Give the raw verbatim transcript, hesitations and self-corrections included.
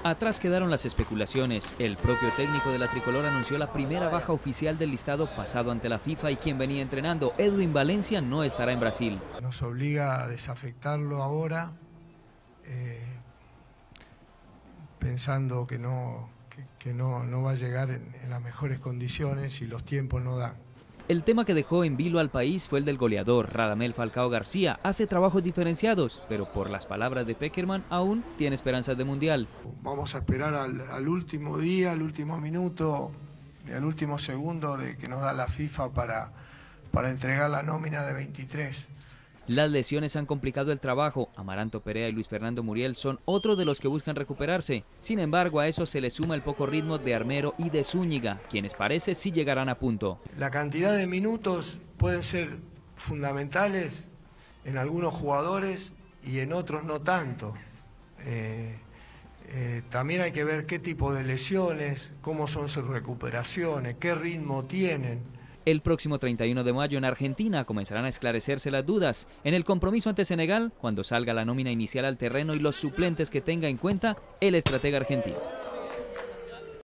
Atrás quedaron las especulaciones. El propio técnico de la tricolor anunció la primera baja oficial del listado pasado ante la FIFA y quien venía entrenando, Edwin Valencia, no estará en Brasil. Nos obliga a desafectarlo ahora, eh, pensando que, no, que, que no, no va a llegar en, en las mejores condiciones y los tiempos no dan. El tema que dejó en vilo al país fue el del goleador, Radamel Falcao García. Hace trabajos diferenciados, pero por las palabras de Pekerman aún tiene esperanzas de mundial. Vamos a esperar al, al último día, al último minuto, al último segundo de que nos da la FIFA para, para entregar la nómina de veintitrés. Las lesiones han complicado el trabajo. Amaranto Perea y Luis Fernando Muriel son otros de los que buscan recuperarse. Sin embargo, a eso se le suma el poco ritmo de Armero y de Zúñiga, quienes parece sí llegarán a punto. La cantidad de minutos pueden ser fundamentales en algunos jugadores y en otros no tanto. Eh, eh, también hay que ver qué tipo de lesiones, cómo son sus recuperaciones, qué ritmo tienen. El próximo treinta y uno de mayo en Argentina comenzarán a esclarecerse las dudas. En el compromiso ante Senegal, cuando salga la nómina inicial al terreno y los suplentes que tenga en cuenta el estratega argentino.